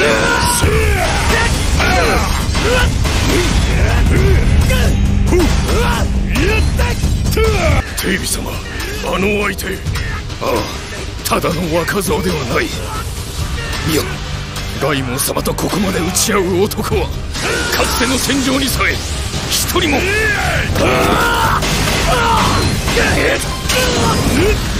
テイビ様、あの相手、ただの若造ではない。いや、大門様とここまで打ち合う男はかつての戦場にさえ一人も。